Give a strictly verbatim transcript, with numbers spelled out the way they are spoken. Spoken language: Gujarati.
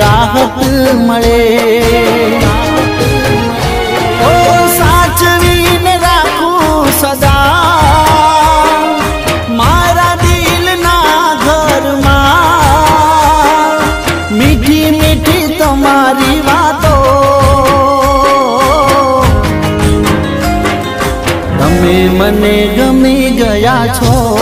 રાહત મળે। ઓ સાચવીને રાખું સદા મારા દિલના ઘરમાં, મીઠી મીઠી તમારી વાતો। તમે મને ગમી ગયા છો।